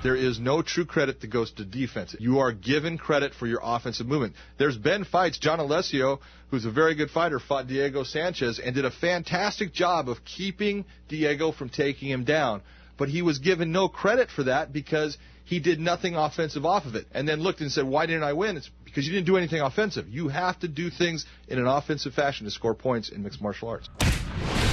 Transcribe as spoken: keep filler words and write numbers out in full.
There is no true credit that goes to defense. You are given credit for your offensive movement. There's been fights. John Alessio, who's a very good fighter, fought Diego Sanchez and did a fantastic job of keeping Diego from taking him down. But he was given no credit for that because he did nothing offensive off of it. And then looked and said, why didn't I win? It's because you didn't do anything offensive. You have to do things in an offensive fashion to score points in mixed martial arts.